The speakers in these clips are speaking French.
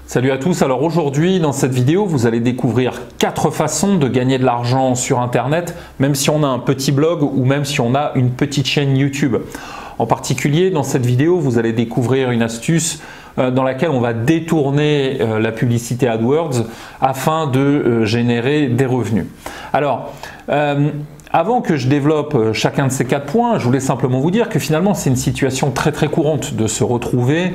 Salut à tous, alors aujourd'hui dans cette vidéo vous allez découvrir 4 façons de gagner de l'argent sur internet même si on a un petit blog ou même si on a une petite chaîne YouTube. En particulier dans cette vidéo vous allez découvrir une astuce dans laquelle on va détourner la publicité AdWords afin de générer des revenus. Alors avant que je développe chacun de ces 4 points, je voulais simplement vous dire que finalement c'est une situation très courante de se retrouver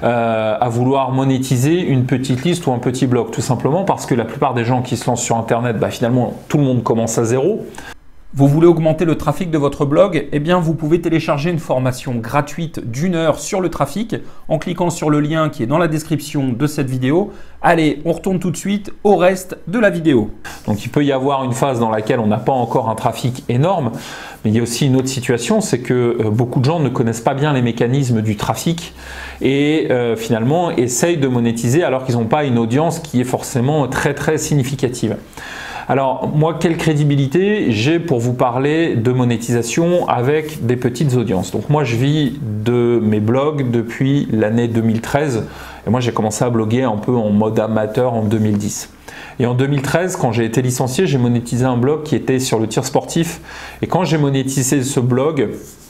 à vouloir monétiser une petite liste ou un petit blog, tout simplement parce que la plupart des gens qui se lancent sur internet, finalement tout le monde commence à zéro. Vous voulez augmenter le trafic de votre blog? Eh bien, vous pouvez télécharger une formation gratuite d'1 heure sur le trafic en cliquant sur le lien qui est dans la description de cette vidéo. Allez, on retourne tout de suite au reste de la vidéo. Donc, il peut y avoir une phase dans laquelle on n'a pas encore un trafic énorme, mais il y a aussi une autre situation, c'est que beaucoup de gens ne connaissent pas bien les mécanismes du trafic et finalement essayent de monétiser alors qu'ils n'ont pas une audience qui est forcément très significative. Alors moi, quelle crédibilité j'ai pour vous parler de monétisation avec des petites audiences? Donc moi, je vis de mes blogs depuis l'année 2013 et moi j'ai commencé à bloguer un peu en mode amateur en 2010. Et en 2013, quand j'ai été licencié, j'ai monétisé un blog qui était sur le tir sportif et quand j'ai monétisé ce blog,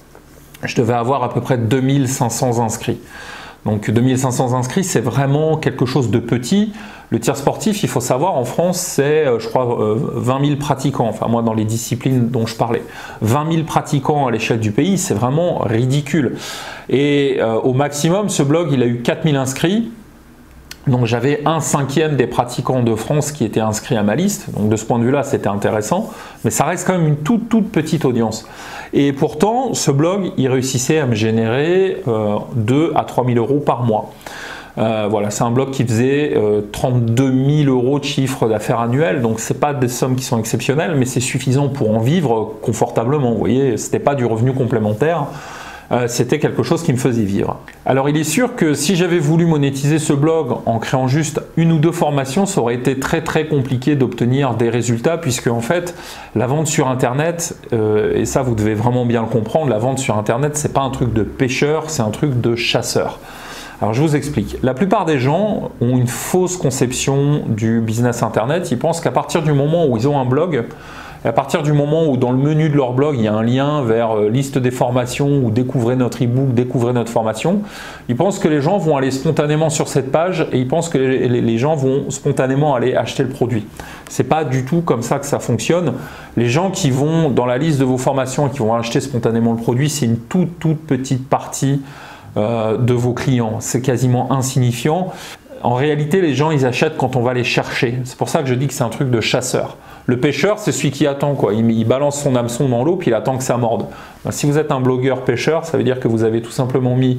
je devais avoir à peu près 2500 inscrits. Donc 2500 inscrits, c'est vraiment quelque chose de petit. Le tir sportif, il faut savoir, en France, c'est, je crois, 20 000 pratiquants. Enfin, moi, dans les disciplines dont je parlais. 20 000 pratiquants à l'échelle du pays, c'est vraiment ridicule. Et au maximum, ce blog, il a eu 4000 inscrits. Donc, j'avais 1/5 des pratiquants de France qui étaient inscrits à ma liste. Donc, de ce point de vue-là, c'était intéressant. Mais ça reste quand même une toute petite audience. Et pourtant, ce blog, il réussissait à me générer 2 à 3 000 euros par mois. Voilà, c'est un blog qui faisait 32 000 euros de chiffre d'affaires annuel, donc ce n'est pas des sommes qui sont exceptionnelles, mais c'est suffisant pour en vivre confortablement. Vous voyez, ce n'était pas du revenu complémentaire, c'était quelque chose qui me faisait vivre. Alors il est sûr que si j'avais voulu monétiser ce blog en créant juste 1 ou 2 formations, ça aurait été très compliqué d'obtenir des résultats, puisque en fait la vente sur internet, et ça vous devez vraiment bien le comprendre, la vente sur internet c'est pas un truc de pêcheur, c'est un truc de chasseur. Alors je vous explique, la plupart des gens ont une fausse conception du business internet, ils pensent qu'à partir du moment où ils ont un blog, et à partir du moment où dans le menu de leur blog il y a un lien vers liste des formations ou découvrez notre e-book, découvrez notre formation, ils pensent que les gens vont aller spontanément sur cette page et ils pensent que les gens vont spontanément aller acheter le produit. C'est pas du tout comme ça que ça fonctionne. Les gens qui vont dans la liste de vos formations et qui vont acheter spontanément le produit, c'est une toute petite partie de vos clients, c'est quasiment insignifiant. En réalité, les gens ils achètent quand on va les chercher. C'est pour ça que je dis que c'est un truc de chasseur. Le pêcheur, c'est celui qui attend, quoi. Il balance son hameçon dans l'eau puis il attend que ça morde. Si vous êtes un blogueur pêcheur, ça veut dire que vous avez tout simplement mis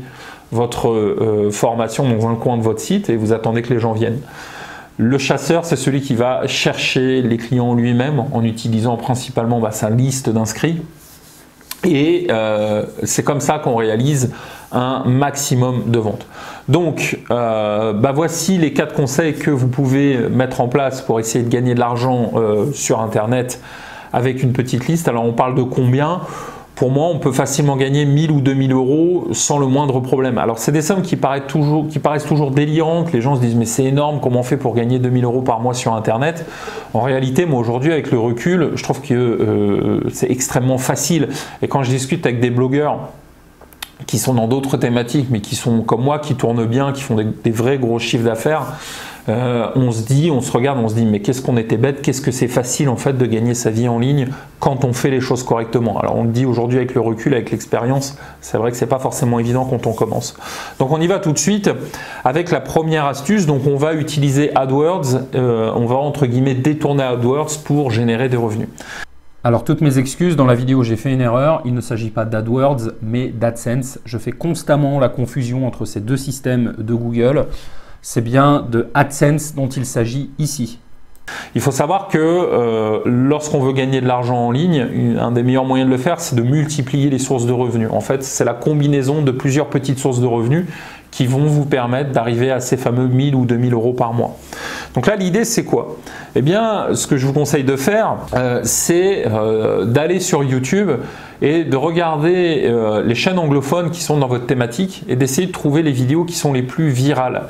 votre formation dans un coin de votre site et vous attendez que les gens viennent. Le chasseur, c'est celui qui va chercher les clients lui-même en utilisant principalement sa liste d'inscrits. Et c'est comme ça qu'on réalise un maximum de ventes. Donc, voici les 4 conseils que vous pouvez mettre en place pour essayer de gagner de l'argent sur Internet avec une petite liste. Alors, on parle de combien? Pour moi, on peut facilement gagner 1000 ou 2000 euros sans le moindre problème. Alors, c'est des sommes qui paraissent toujours délirantes. Les gens se disent, mais c'est énorme, comment on fait pour gagner 2000 euros par mois sur Internet? En réalité, moi, aujourd'hui, avec le recul, je trouve que c'est extrêmement facile. Et quand je discute avec des blogueurs qui sont dans d'autres thématiques, mais qui sont comme moi, qui tournent bien, qui font des vrais gros chiffres d'affaires, on se regarde, on se dit mais qu'est-ce qu'on était bête, qu'est-ce que c'est facile en fait de gagner sa vie en ligne quand on fait les choses correctement. Alors on le dit aujourd'hui avec le recul, avec l'expérience, c'est vrai que c'est pas forcément évident quand on commence. Donc on y va tout de suite avec la première astuce. Donc on va utiliser AdWords, on va entre guillemets détourner AdWords pour générer des revenus. Alors toutes mes excuses, dans la vidéo j'ai fait une erreur, il ne s'agit pas d'AdWords mais d'AdSense. Je fais constamment la confusion entre ces 2 systèmes de Google. C'est bien de AdSense dont il s'agit ici. Il faut savoir que lorsqu'on veut gagner de l'argent en ligne, un des meilleurs moyens de le faire, c'est de multiplier les sources de revenus. En fait, c'est la combinaison de plusieurs petites sources de revenus qui vont vous permettre d'arriver à ces fameux 1000 ou 2000 euros par mois. Donc là, l'idée, c'est quoi? Eh bien, ce que je vous conseille de faire, c'est d'aller sur YouTube et de regarder les chaînes anglophones qui sont dans votre thématique et d'essayer de trouver les vidéos qui sont les plus virales.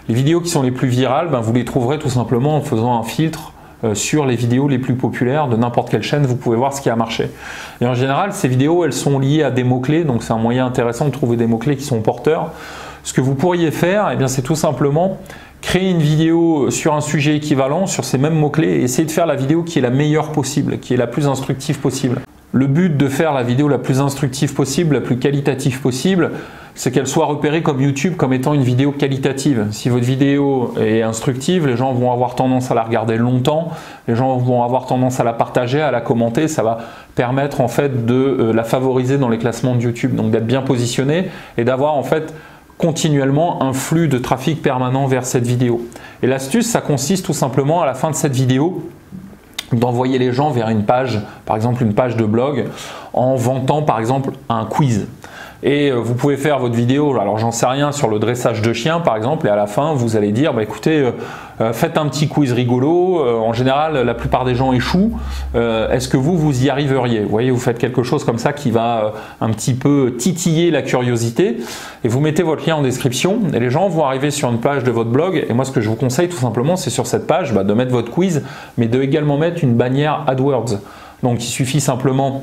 Les vidéos qui sont les plus virales, vous les trouverez tout simplement en faisant un filtre sur les vidéos les plus populaires de n'importe quelle chaîne. Vous pouvez voir ce qui a marché. Et en général, ces vidéos, elles sont liées à des mots-clés, donc c'est un moyen intéressant de trouver des mots-clés qui sont porteurs. Ce que vous pourriez faire, c'est tout simplement créer une vidéo sur un sujet équivalent, sur ces mêmes mots-clés, et essayer de faire la vidéo qui est la meilleure possible, qui est la plus instructive possible. Le but de faire la vidéo la plus instructive possible, la plus qualitative possible, c'est qu'elle soit repérée comme YouTube comme étant une vidéo qualitative. Si votre vidéo est instructive, les gens vont avoir tendance à la regarder longtemps, les gens vont avoir tendance à la partager, à la commenter, ça va permettre en fait de la favoriser dans les classements de YouTube, donc d'être bien positionné et d'avoir en fait continuellement un flux de trafic permanent vers cette vidéo. Et l'astuce, ça consiste tout simplement à la fin de cette vidéo d'envoyer les gens vers une page, par exemple une page de blog, en vantant par exemple un quiz. Et vous pouvez faire votre vidéo, alors j'en sais rien, sur le dressage de chiens par exemple, et à la fin vous allez dire, écoutez, faites un petit quiz rigolo, en général la plupart des gens échouent, est-ce que vous y arriveriez? Vous voyez, vous faites quelque chose comme ça qui va un petit peu titiller la curiosité, et vous mettez votre lien en description, et les gens vont arriver sur une page de votre blog, et moi ce que je vous conseille tout simplement, c'est sur cette page de mettre votre quiz, mais de également mettre une bannière AdWords. Donc il suffit simplement,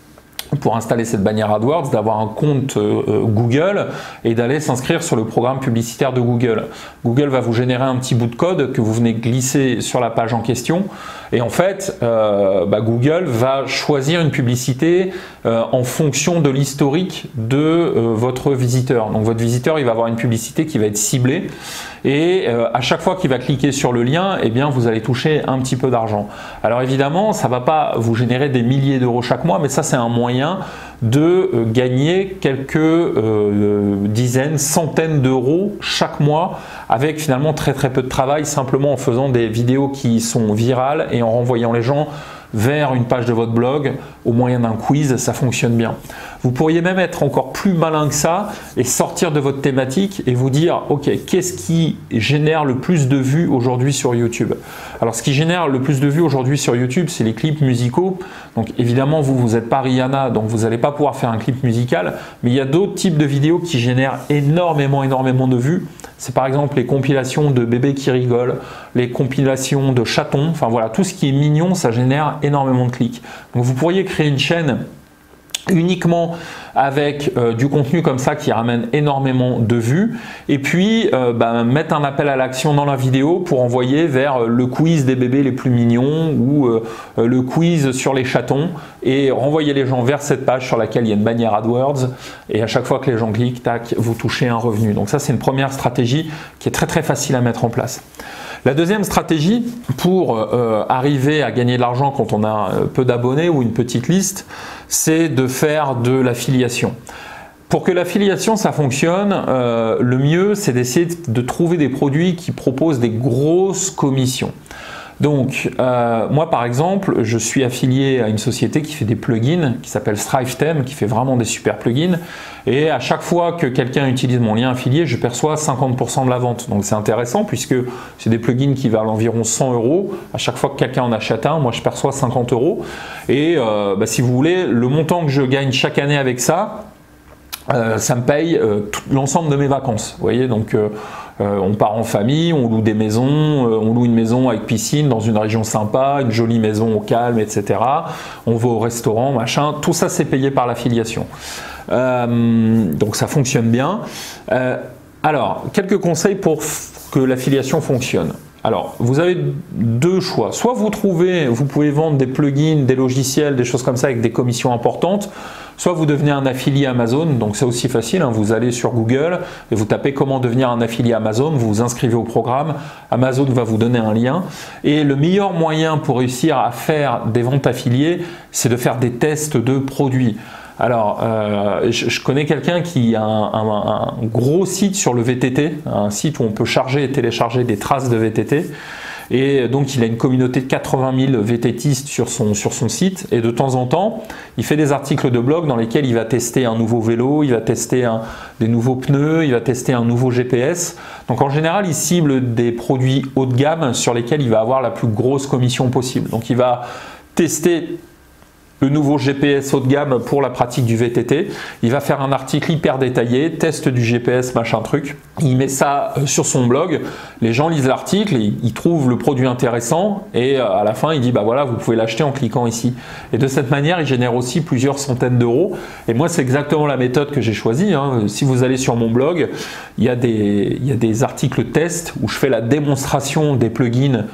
pour installer cette bannière AdWords, d'avoir un compte Google et d'aller s'inscrire sur le programme publicitaire de Google. Google va vous générer un petit bout de code que vous venez glisser sur la page en question, et en fait Google va choisir une publicité en fonction de l'historique de votre visiteur. Donc votre visiteur, il va avoir une publicité qui va être ciblée, et à chaque fois qu'il va cliquer sur le lien, vous allez toucher un petit peu d'argent. Alors évidemment, ça ne va pas vous générer des milliers d'euros chaque mois, mais ça c'est un moyen de gagner quelques dizaines, centaines d'euros chaque mois, avec finalement très peu de travail, simplement en faisant des vidéos qui sont virales et en renvoyant les gens vers une page de votre blog au moyen d'un quiz. Ça fonctionne bien. Vous pourriez même être encore plus malin que ça et sortir de votre thématique et vous dire, ok, qu'est-ce qui génère le plus de vues aujourd'hui sur YouTube? Alors ce qui génère le plus de vues aujourd'hui sur YouTube, c'est les clips musicaux. Donc évidemment, vous n'êtes pas Rihanna, donc vous n'allez pas pouvoir faire un clip musical, mais il y a d'autres types de vidéos qui génèrent énormément de vues. C'est par exemple les compilations de bébés qui rigolent, les compilations de chatons, enfin voilà, tout ce qui est mignon, ça génère énormément de clics. Donc vous pourriez créer une chaîne uniquement avec du contenu comme ça qui ramène énormément de vues, et puis mettre un appel à l'action dans la vidéo pour envoyer vers le quiz des bébés les plus mignons ou le quiz sur les chatons, et renvoyer les gens vers cette page sur laquelle il y a une bannière AdWords, et à chaque fois que les gens cliquent, tac, vous touchez un revenu. Donc ça, c'est une première stratégie qui est très facile à mettre en place. La deuxième stratégie pour arriver à gagner de l'argent quand on a peu d'abonnés ou une petite liste, c'est de faire de l'affiliation. Pour que l'affiliation ça fonctionne, le mieux c'est d'essayer de trouver des produits qui proposent des grosses commissions. Donc moi par exemple, je suis affilié à une société qui fait des plugins qui s'appelle StriveThem, qui fait vraiment des super plugins, et à chaque fois que quelqu'un utilise mon lien affilié, je perçois 50% de la vente. Donc c'est intéressant puisque c'est des plugins qui valent environ 100 €. À chaque fois que quelqu'un en achète un, moi je perçois 50 €. Et si vous voulez, le montant que je gagne chaque année avec ça, ça me paye l'ensemble de mes vacances. Vous voyez, donc on part en famille, on loue des maisons, on loue une maison avec piscine dans une région sympa, une jolie maison au calme, etc. On va au restaurant, machin. Tout ça, c'est payé par l'affiliation. Donc ça fonctionne bien. Alors, quelques conseils pour que l'affiliation fonctionne. Alors, vous avez deux choix. Soit vous pouvez vendre des plugins, des logiciels, des choses comme ça avec des commissions importantes. Soit vous devenez un affilié Amazon, donc c'est aussi facile, hein, vous allez sur Google et vous tapez comment devenir un affilié Amazon, vous vous inscrivez au programme, Amazon va vous donner un lien. Et le meilleur moyen pour réussir à faire des ventes affiliées, c'est de faire des tests de produits. Alors, je connais quelqu'un qui a un gros site sur le VTT, un site où on peut charger et télécharger des traces de VTT. Et donc il a une communauté de 80 000 VTTistes sur son site, et de temps en temps il fait des articles de blog dans lesquels il va tester un nouveau vélo, il va tester des nouveaux pneus, il va tester un nouveau GPS. Donc en général il cible des produits haut de gamme sur lesquels il va avoir la plus grosse commission possible. Donc il va tester le nouveau GPS haut de gamme pour la pratique du VTT. Il va faire un article hyper détaillé, test du GPS, machin truc. Il met ça sur son blog, les gens lisent l'article, ils trouvent le produit intéressant et à la fin il dit bah voilà, vous pouvez l'acheter en cliquant ici. Et de cette manière il génère aussi plusieurs centaines d'euros. Et moi c'est exactement la méthode que j'ai choisie. Si vous allez sur mon blog, il y a des articles tests où je fais la démonstration des plugins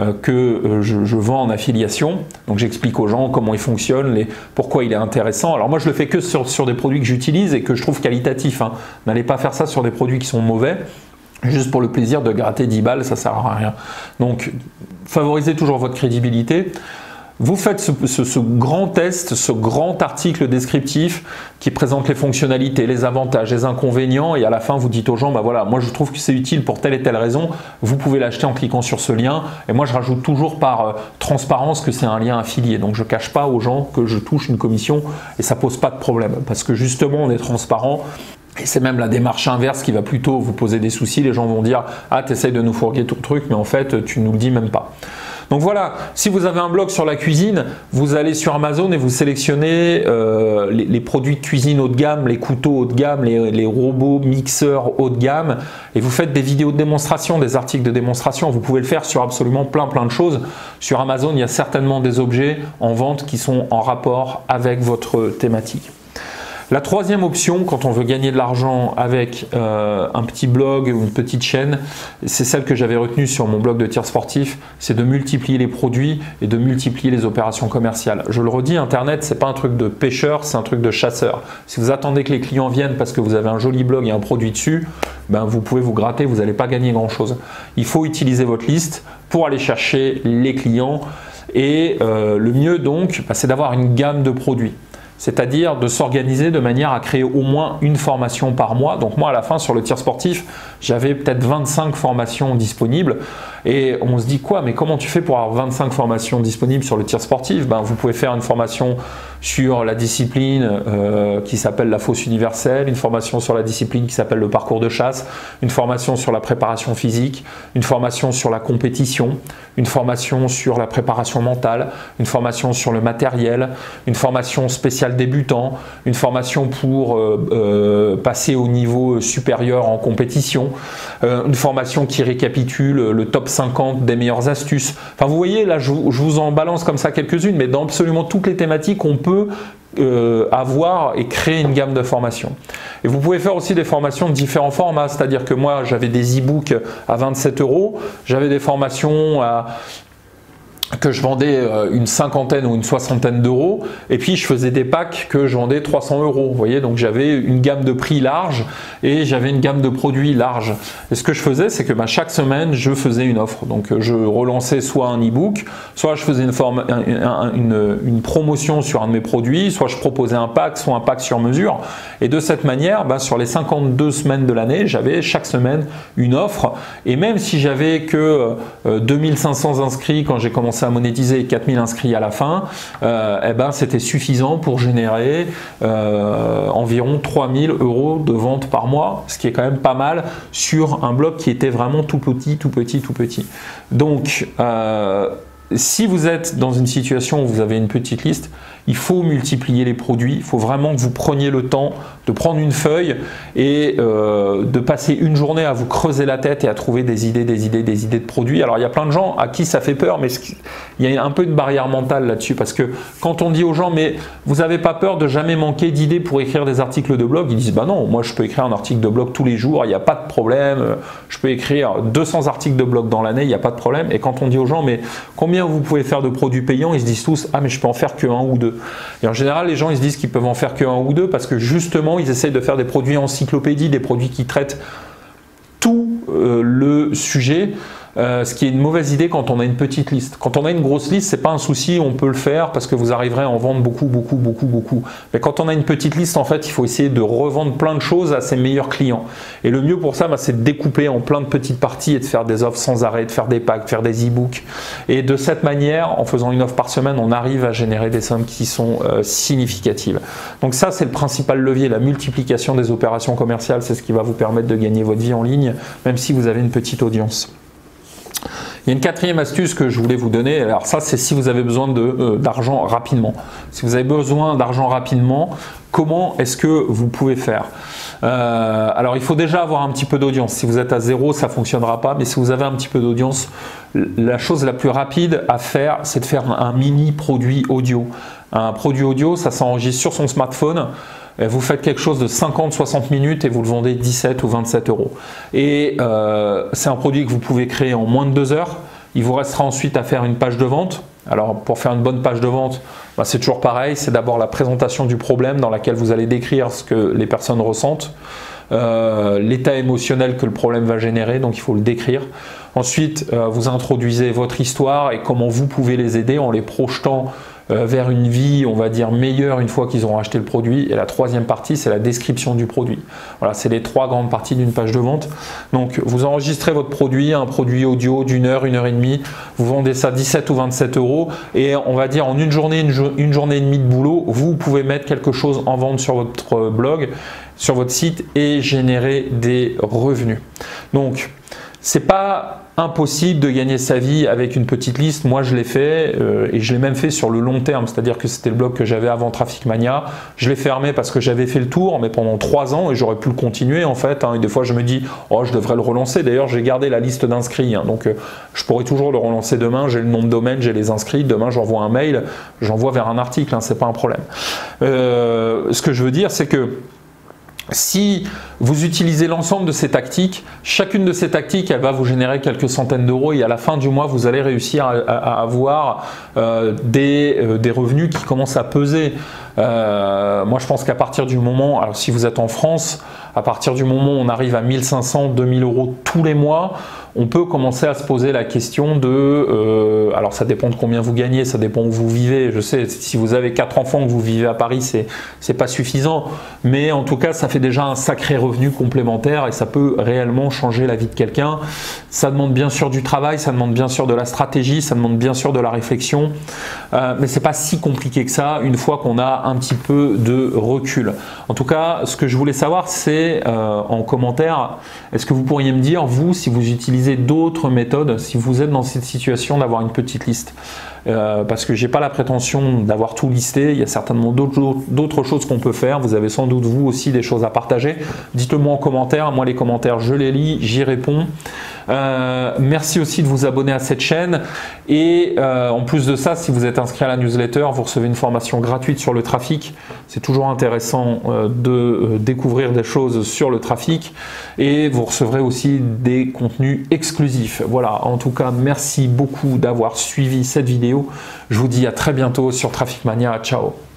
que je vends en affiliation. Donc j'explique aux gens comment il fonctionne, pourquoi il est intéressant. Alors moi je le fais que sur des produits que j'utilise et que je trouve qualitatifs. N'allez pas faire ça sur des produits qui sont mauvais, juste pour le plaisir de gratter 10 balles, ça sert à rien. Donc favorisez toujours votre crédibilité. Vous faites ce grand test, ce grand article descriptif qui présente les fonctionnalités, les avantages, les inconvénients et à la fin vous dites aux gens, bah voilà, moi je trouve que c'est utile pour telle et telle raison, vous pouvez l'acheter en cliquant sur ce lien et moi je rajoute toujours par transparence que c'est un lien affilié, donc je ne cache pas aux gens que je touche une commission et ça pose pas de problème parce que justement on est transparent. Et c'est même la démarche inverse qui va plutôt vous poser des soucis, les gens vont dire « Ah, tu essayes de nous fourguer ton truc, mais en fait, tu ne nous le dis même pas ». Donc voilà, si vous avez un blog sur la cuisine, vous allez sur Amazon et vous sélectionnez les produits de cuisine haut de gamme, les couteaux haut de gamme, les robots mixeurs haut de gamme et vous faites des vidéos de démonstration, des articles de démonstration. Vous pouvez le faire sur absolument plein de choses. Sur Amazon, il y a certainement des objets en vente qui sont en rapport avec votre thématique. La troisième option, quand on veut gagner de l'argent avec un petit blog ou une petite chaîne, c'est celle que j'avais retenue sur mon blog de tir sportif, c'est de multiplier les produits et de multiplier les opérations commerciales. Je le redis, Internet, c'est pas un truc de pêcheur, c'est un truc de chasseur. Si vous attendez que les clients viennent parce que vous avez un joli blog et un produit dessus, ben vous pouvez vous gratter, vous n'allez pas gagner grand-chose. Il faut utiliser votre liste pour aller chercher les clients et le mieux donc, c'est d'avoir une gamme de produits. C'est-à-dire de s'organiser de manière à créer au moins une formation par mois. Donc moi à la fin sur le tir sportif, j'avais peut-être 25 formations disponibles et on se dit quoi, mais comment tu fais pour avoir 25 formations disponibles sur le tir sportif? Ben, vous pouvez faire une formation sur la discipline qui s'appelle la fosse universelle, une formation sur la discipline qui s'appelle le parcours de chasse, une formation sur la préparation physique, une formation sur la compétition, une formation sur la préparation mentale, une formation sur le matériel, une formation spéciale débutant, une formation pour passer au niveau supérieur en compétition, une formation qui récapitule le top 50 des meilleures astuces. Enfin vous voyez là je vous en balance comme ça quelques-unes, mais dans absolument toutes les thématiques on peut avoir et créer une gamme de formations. Et vous pouvez faire aussi des formations de différents formats, c'est-à-dire que moi j'avais des e-books à 27 €, j'avais des formations que je vendais une cinquantaine ou une soixantaine d'euros et puis je faisais des packs que je vendais 300 €. Vous voyez, donc j'avais une gamme de prix large et j'avais une gamme de produits large. Et ce que je faisais, c'est que chaque semaine, je faisais une offre. Donc je relançais soit un e-book, soit je faisais une promotion sur un de mes produits, soit je proposais un pack, soit un pack sur mesure. Et de cette manière, sur les 52 semaines de l'année, j'avais chaque semaine une offre. Et même si j'avais que 2500 inscrits quand j'ai commencé à monétiser 4000 inscrits à la fin, c'était suffisant pour générer environ 3000 € de vente par mois, ce qui est quand même pas mal sur un blog qui était vraiment tout petit. Donc, si vous êtes dans une situation où vous avez une petite liste, il faut multiplier les produits, il faut vraiment que vous preniez le temps de prendre une feuille et de passer une journée à vous creuser la tête et à trouver des idées de produits. Alors il y a plein de gens à qui ça fait peur, mais il y a un peu une barrière mentale là-dessus parce que quand on dit aux gens mais vous n'avez pas peur de jamais manquer d'idées pour écrire des articles de blog, ils disent bah non, moi je peux écrire un article de blog tous les jours, il n'y a pas de problème, je peux écrire 200 articles de blog dans l'année, il n'y a pas de problème. Et quand on dit aux gens mais combien vous pouvez faire de produits payants, ils se disent tous ah mais je peux en faire que un ou deux. Et en général, les gens ils se disent qu'ils peuvent en faire que un ou deux parce que justement, ils essayent de faire des produits encyclopédie, des produits qui traitent tout le sujet. Ce qui est une mauvaise idée quand on a une petite liste. Quand on a une grosse liste, c'est pas un souci, on peut le faire parce que vous arriverez à en vendre beaucoup. Mais quand on a une petite liste, en fait, il faut essayer de revendre plein de choses à ses meilleurs clients. Et le mieux pour ça, c'est de découper en plein de petites parties et de faire des offres sans arrêt, de faire des packs, de faire des e-books. Et de cette manière, en faisant une offre par semaine, on arrive à générer des sommes qui sont significatives. Donc ça, c'est le principal levier, la multiplication des opérations commerciales. C'est ce qui va vous permettre de gagner votre vie en ligne, même si vous avez une petite audience. Il y a une quatrième astuce que je voulais vous donner. Alors ça, c'est si vous avez besoin d'argent rapidement. Si vous avez besoin d'argent rapidement, comment est-ce que vous pouvez faire? Alors il faut déjà avoir un petit peu d'audience. Si vous êtes à 0, ça ne fonctionnera pas. Mais si vous avez un petit peu d'audience, la chose la plus rapide à faire, c'est de faire un mini produit audio. Un produit audio, ça s'enregistre sur son smartphone. Vous faites quelque chose de 50-60 minutes et vous le vendez 17 ou 27 euros. Et c'est un produit que vous pouvez créer en moins de 2 heures. Il vous restera ensuite à faire une page de vente. Alors pour faire une bonne page de vente, c'est toujours pareil. C'est d'abord la présentation du problème dans laquelle vous allez décrire ce que les personnes ressentent, l'état émotionnel que le problème va générer, donc il faut le décrire. Ensuite, vous introduisez votre histoire et comment vous pouvez les aider en les projetant vers une vie, on va dire, meilleure une fois qu'ils auront acheté le produit. Et la troisième partie, c'est la description du produit. Voilà, c'est les 3 grandes parties d'une page de vente. Donc, vous enregistrez votre produit, un produit audio d'une heure, 1 heure et demie. Vous vendez ça 17 ou 27 euros. Et on va dire en une journée et demie de boulot, vous pouvez mettre quelque chose en vente sur votre blog, sur votre site et générer des revenus. Donc, c'est pas impossible de gagner sa vie avec une petite liste. Moi, je l'ai fait et je l'ai même fait sur le long terme. C'est-à-dire que c'était le blog que j'avais avant Traffic Mania. Je l'ai fermé parce que j'avais fait le tour, mais pendant 3 ans et j'aurais pu le continuer en fait. Et des fois, je me dis, oh, je devrais le relancer. D'ailleurs, j'ai gardé la liste d'inscrits. Donc, je pourrais toujours le relancer demain. J'ai le nom de domaine, j'ai les inscrits. Demain, j'envoie un mail, j'envoie vers un article. C'est pas un problème. Ce que je veux dire, c'est que si vous utilisez l'ensemble de ces tactiques, chacune de ces tactiques, elle va vous générer quelques centaines d'euros et à la fin du mois, vous allez réussir à avoir des revenus qui commencent à peser. Moi, je pense qu'à partir du moment, alors si vous êtes en France, à partir du moment où on arrive à 1500, 2000 euros tous les mois, on peut commencer à se poser la question de, alors ça dépend de combien vous gagnez, ça dépend où vous vivez. Je sais, si vous avez 4 enfants, que vous vivez à Paris, c'est pas suffisant. Mais en tout cas, ça fait déjà un sacré revenu complémentaire et ça peut réellement changer la vie de quelqu'un. Ça demande bien sûr du travail, ça demande bien sûr de la stratégie, ça demande bien sûr de la réflexion. Mais c'est pas si compliqué que ça une fois qu'on a un petit peu de recul. En tout cas, ce que je voulais savoir, c'est en commentaire, est-ce que vous pourriez me dire, vous, si vous utilisez d'autres méthodes, si vous êtes dans cette situation d'avoir une petite liste, parce que j'ai pas la prétention d'avoir tout listé, il y a certainement d'autres choses qu'on peut faire, vous avez sans doute vous aussi des choses à partager, dites-le moi en commentaire, moi les commentaires je les lis, j'y réponds. Merci aussi de vous abonner à cette chaîne et en plus de ça, si vous êtes inscrit à la newsletter, vous recevez une formation gratuite sur le trafic. C'est toujours intéressant de découvrir des choses sur le trafic et vous recevrez aussi des contenus exclusifs. Voilà, en tout cas, merci beaucoup d'avoir suivi cette vidéo. Je vous dis à très bientôt sur Traffic Mania. Ciao!